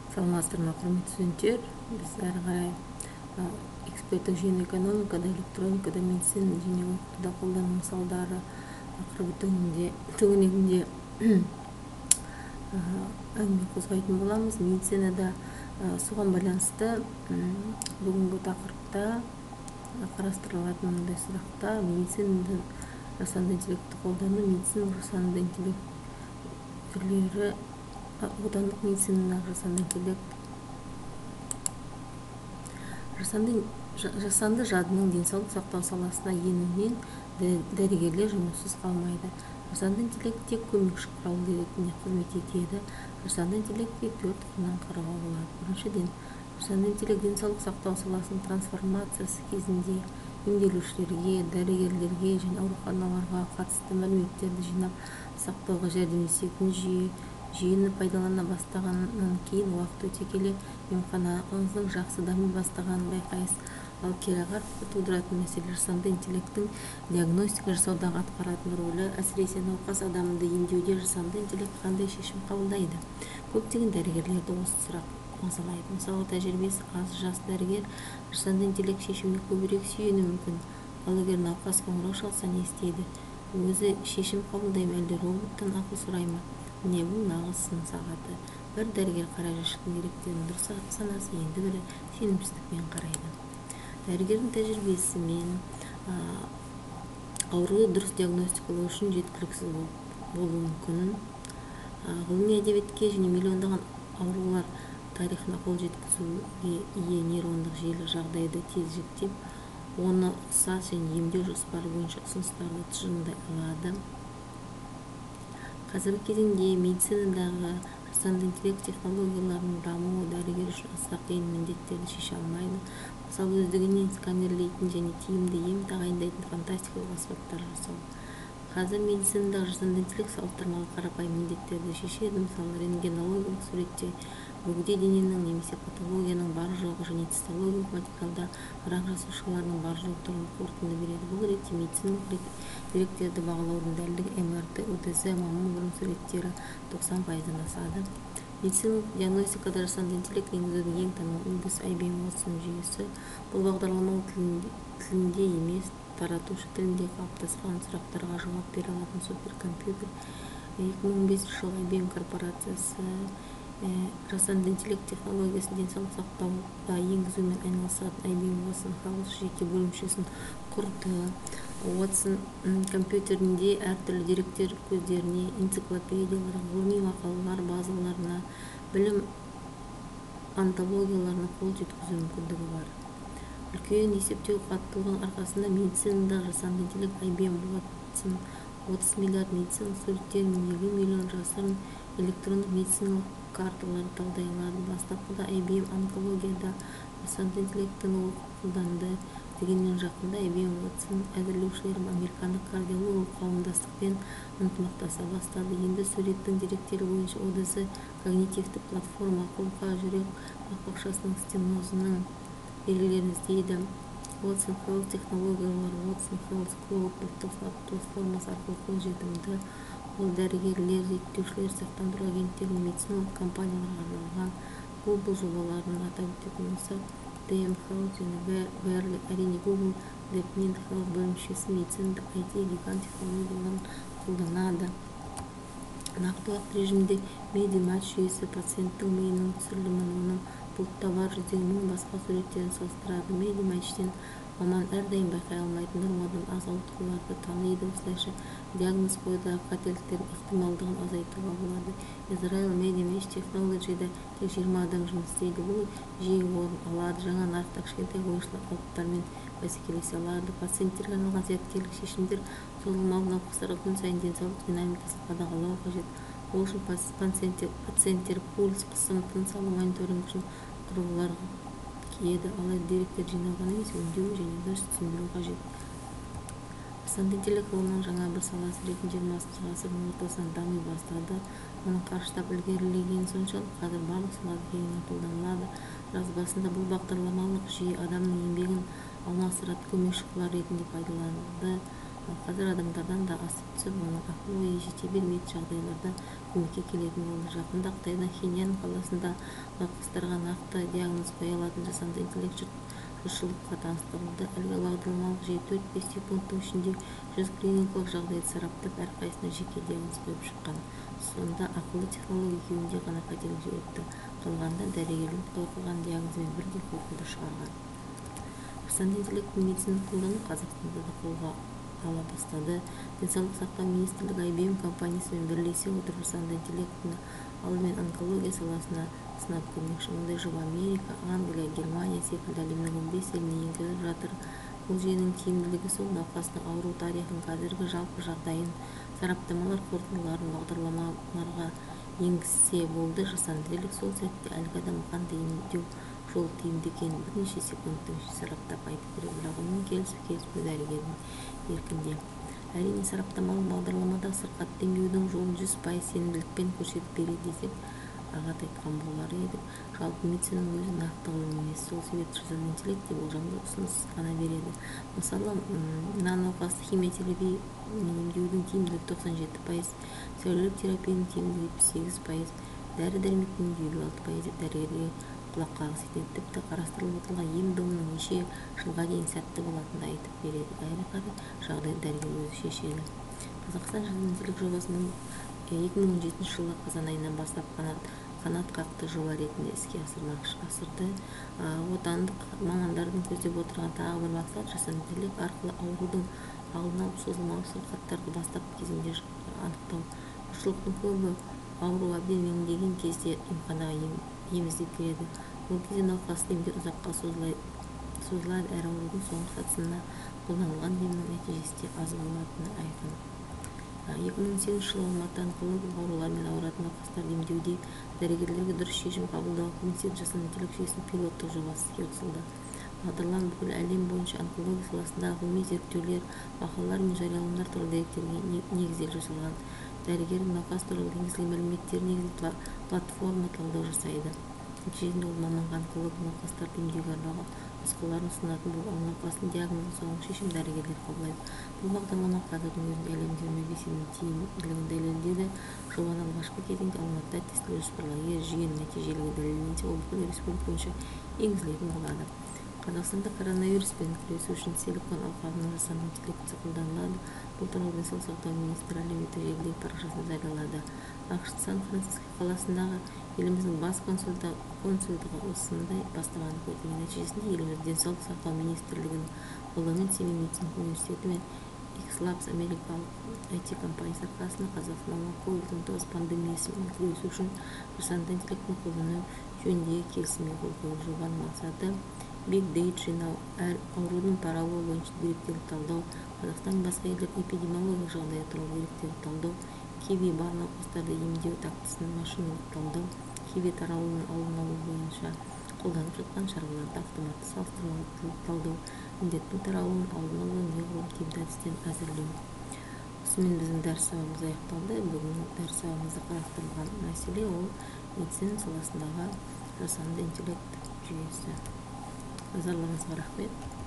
Саламатсыздар ма, құрметті студенттер? Біз әрі қарай эксперттік жүйені экономикада, электроникада, медицина және оқытуда қолдану мысалдары тақырыбы төңірегінде әңгіме қозғайтын боламыз. Медицинада соған байланысты бүгінгі тақырыпта қарастырылатын мындай сұрақтар: медицинада жасанды интеллектті қолдану, медицина жасанды интеллект түрлері, отандық медицинадағы жасанды интеллект. Жасанды жадының денсаулық сақтау саласына енуінен дәрігерлер жұмыссыз қалмайды. Жасанды интеллект тек көмекші құрал ретінде қызмет етеді. Жасанды интеллектке 4 қырынан қарауға болады. Біріншіден, жасанды интеллект денсаулық сақтау саласының трансформациясы кезінде емделушілерге, дәрігерлерге және ауруханаларға қатысты мәліметтерді жинап сақтауға жәрдемдесетін жүйені пайдалана бастағаннан кейін уақыт өте келе емханаңыздың жақсы дами бастағанын байқайсыз. Ал кереғар тудыратын мәселе жасанды интеллекттің диагностика жасаудағы атқаратын рөлі, әсіресе науқас адамды емдеуде жасанды интеллект қандай шешім қабылдайды? Көптеген дәрігерлерді осы сұрақ мазалайды. Мысалы, тәжірибесі аз жас дәрігер жасанды интеллект шешіміне көбірек сүйенуі мүмкін. Ал егер науқас қоңырау шалса не істейді? Өзі шешім қабылдай ма, әлде роботтан ақыл сұрай ма? Міне бұл нағыз сын сағаты. Бір дәрігер қара жәшіктің деректерін дұрыс санаса, енді бірі сенімсіздікпен қарайды. Дәрігердің тәжірибесімен ауруды дұрыс диагностикалау үшін жеткіліксіз болуы мүмкін. Ғылыми әдебиетке және миллиондаған аурулар тарихына қол жеткізуге ие нейрондық желі жағдайды тез оны ұқсас және емдеу жоспары бойынша ұсыныстарды тұжырымдай алады. Қазіргі кезеңде медицинадағы жасанды интеллект технологияларының дамуы дәрігер үшін аса қиын міндеттерді шеше алмайды. Мысалы, өздігінен сканерлейтін және тиімді ем тағайындайтын фантастикалық аспаптар жасау. Қазір медицинадағы жасанды интеллект салыстырмалы қарапайым міндеттерді шешеді. Мысалы, рентгенологиялық суретте бөгде дененің немесе патологияның бар жоғы және цитологиялық материалда рак жасушаларының бар жоғы туралы қорытынды береді. Бұл ретте медициналық деректерді бағалаудың дәлдігі МРТ, УТЗ, маммограф суреттері 90%-дан асады. Медициналық диагностикада жасанды интеллект енгізудің ең танымал үлгісі IBM Watson жүйесі. Бұл бағдарламалық тілінде емес, таратушы тілінде қалыптасқан сұрақтарға жауап бере алатын суперкомпьютер. 2015 жылы IBM корпорациясы жасанды интеллект технологиясын денсаулық сақтауда енгізумен айналысатын IBM Watson Health жеке бөлімшесін құрды. Watson компьютерінде әртүрлі деректер көздеріне, энциклопедияларға, ғылыми мақалалар базаларына, білім антологияларына қол жеткізу мүмкіндігі бар. Үлкен есептеу қаттылығының арқасында медицинадағы жасанды интеллект IBM Watson 30 миллиард медициналық суреттер мен 50 миллион жасырын электрондық медициналық карталарды талдай алады. Бастапқыда IBM онкологияда жасанды интеллектіні қолданды. Дегенмен жақында IBM Watson әзірлеушілері американдық кардиологиялық қауымдастықпен ынтымақтаса бастады. Енді суреттің деректері бойынша ОДЗ когнитивті платформа қолқа жүрек қақпақшасының стенозының белгілерін іздейді. Watson Health технологиялары Watson Health Cloud ұлттық платформасы арқылы қолжетімді. Ол дәрігерлер, зерттеушілер, сақтандыру агенттері, медициналық компанияларға арналған. Google жобаларын атап өтетін болсақ, DM Health және Verily. Әрине, Google DeepMind Health бөлімшесі медицинада IT гигант технологияларын қолданады. Нақты уақыт режимде MediMatch жүйесі пациенттің миының түсірілімін, оның бұлтта бар 100 мың басқа суреттерін салыстырады. MediMatchтен маман әрдайым байқай алмайтын нормадан аз ауытқуларды таниды. Осылайша диагноз қоюдағы қателіктердің ықтималдығын азайтуға болады. Израиль MediMatch Technology'да тек 20 адам жұмыс істейді. Бұл жиі орын алады. Жаңа нарықта кішкентай ойыншылар алыптармен бәсекелесе алады. Пациенттерге арналған зияткерлік шешімдер созылмалы науқастарға күн сайын денсаулық динамикасын қадағалау қажет. Ол үшін пациенттер пульс, қысым, тыныс алу мониторинг үшін құрылғылар киеді. Алайда деректер жинауға емес, өңдеу және дұрыс түсіндіру қажет. Жасанды интеллект ғылымның жаңа бір саласы ретінде 20 ғасырдың ортасынан дами бастады. Оның қарыштап ілгерілегені соншалық қазір барлық салада кеңінен қолданылады. Жас басында бұл бағдарламалық жүйе адамның еңбегін алмастыратын көмекші құрал ретінде пайдаланылды. Қазір адамдардан да асып түсіп, оның ақыл-ойы жете бермейтін жағдайларда көмекке келетін болды. Жақында Қытайдың Хиньян қаласында науқастарға нақты диагноз қоя алатын жасанды интеллект жұртшылыққа таныстырылды. Әлгі бағдарламалық жүйе 4-5 секундтың ішінде 100 клиникалық жағдайды сараптап, әрқайсысына жеке диагноз қойып шыққан. Сонда ақылды технология екеуінде ғана қателік жіберіпті, қалғанда дәрігерлік қойған диагнозбен бірдей қорытынды шығарған. Жасанды интеллекттің медициналық қолдану Қазақстанда да қолға ала бастады. Денсаулық сақтау министрлігі IBM компаниясымен бірлесе отырып жасанды интеллектіні алдымен онкология саласына сынап көрмекші. Мұндай жоба Америка, Англия, Германия секілді әлемнің 15 еліне енгізіліп жатыр. Бұл жүйенің тиімділігі сол науқастың ауру тарихын, қазіргі жалпы жағдайын, сараптамалар қорытындыларын бағдарламаларға енгізсе болды. Жасанды интеллект сол сәтте әлгі адам қандай емдеу жол тиімді екенін бірнеше секундтың ішінде сараптап айтып береді, бірақ онымен келіспеу дәрігердің еркінде. Әрине, сараптамалық бағдарламада сырқатты емдеудің жолын 100% сенімділікпен көрсетіп береді десек ағат айтқан болар едік. Жалпы медицинаның өзі нақты ғылым емес. Сол себепті жасанды интеллект болжамды ұсыныс ғана береді. Мысалы, мына науқасты химиотерапиямен емдеудің тиімділігі 97%, сәулелік терапияның тиімділігі 78%, дәрі-дәрмектің 56% деп дәрігерге құлақ қағыс етеді. Тіпті қарастырылып отырған ем-домның неше жылға дейін сәтті болатынын айтып береді. Әрі қарай жағдайды дәрігер өзі шешеді. Қазақстан жасанды интеллект жобасының 2017 жылы қазан айынан бастап қанат қақты жоба ретінде іске асырды. Отандық мамандардың көздеп отырған тағы бір мақсат жасанды интеллект арқылы аурудың алдын алып созылмалы сырқаттарды бастапқы кезеңде анықтау. Жұртшылықтың көбі ауру әбден меңдеген кезде емханаға ем іздеп келеді. Бұл кезде науқасты емдеу ұзаққа созылады, әрі аурудың соңғы сатысында қолданылған емнің нәтижесі де аз болатыны айқын. 2008 жылы Алматы онкологиялық аурулармен ауыратын науқастарды емдеуде дәрігерлерге дұрыс шешім қабылдауға көмектесетін жасанды интеллект жүйесінің пилоттық жобасы іске қосылды. Бағдарлама бүкіл әлем бойынша онкология саласындағы ғылыми зерттеулер, мақалалар мен жарияланымдар туралы деректерге негізделіп жасалған. Дәрігер науқас туралы енгізілген мәліметтер негізінде платформа талдау жасайды. Нәтижесінде ол маманға онкология науқастарды емдеуге арналған нұсқаларын ұсынатын бұл науқастың диагнозын соңғы шешім дәрігерлер қабылдайды. Бұл бағдарлама қазірдің өзінде әлемде медицинаның тиімділігін дәлелдеді. Жобаның алғашқы кезеңде Алматыда тестілеу жоспарланған. Жүйенің нәтижелігі дәлелденсе, ол бүкіл республика бойынша енгізілетін болады. Қазақстанда коронавируспен күресу үшін силикон алқабының жасанды интеллекті қолданылады. Бұл туралы денсаулық сақтау министрі әлеуметтік желідегі парақшасында жариялады. ақш Сан-Франциско қаласындағы еліміздің бас консулдығы осындай бастаманы көтерген. Нәтижесінде еліміз денсаулық сақтау министрлігінің қолдауымен Семей медициналық университеті мен X-Labs америкалық IT компаниясы арқасында Қазақстандағы COVID-19 пандемиясымен күресу үшін жасанды интеллектіні қолдану жөніндегі келісімге қол қойылды. Жобаның мақсаты Big Data жинау, аурудың таралуы бойынша деректерді талдау, Қазақстан басқа елдердің эпидемиологиялық жағдайы туралы деректерді талдау, ХИВ бар науқастарды емдеу тактісін машиналық талдау, ХИВ таралуының алдын алу бойынша қолданып жатқан шараларды автоматты салыстырмалы талдау, індеттің таралуының алдын алу неғұрлым тиімді әдістерін әзірлеу. Осымен біздің дәріс сабағымыз аяқталды. Бүгінгі дәріс сабағымызда қарастырылған мәселе ол медицина саласындағы жасанды интеллект жүйесі. Назарларыңызға рахмет.